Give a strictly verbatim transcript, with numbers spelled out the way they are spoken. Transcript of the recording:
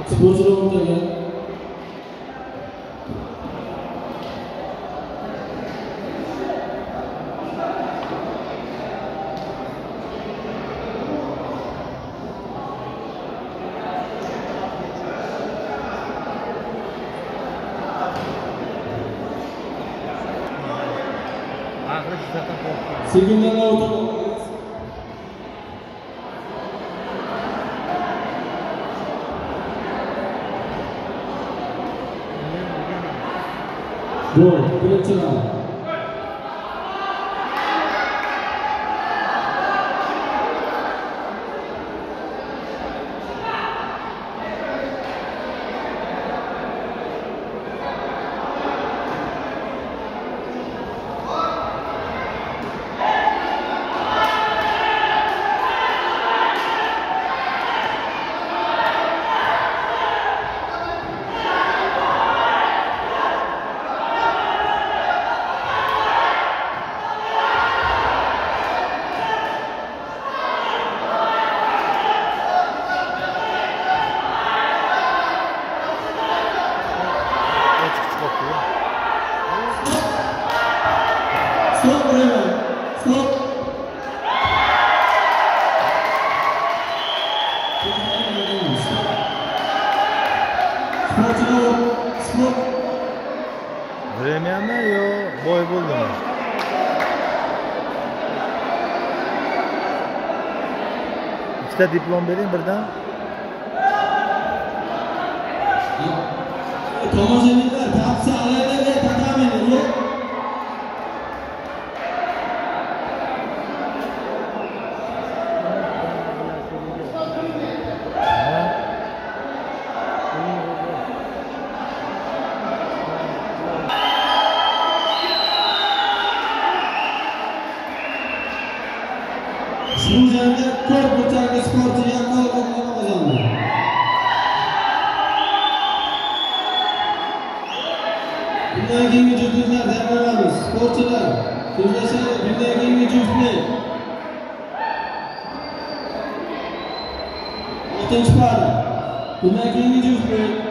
Sporcular o'rtaga. Sekundalar o'rtaga. Gol, birinchi raund. Stop, Raymond. Stop. Sporcular, sport. Времяmi yo boy bo'ldimi? Ikkita diplom bering birdan. Tomoshabinlar, tavsiya alaylarga taqamini. Ushbu jangda to'rt burchakli sportchi yaqqol o'rnini olgandi. Bundan keyingi juftliklar tayyorlaymiz. Sportchilar, so'zlashadi. Bundan keyingi juftlik. oltinchi para. Bundan keyingi juftlik.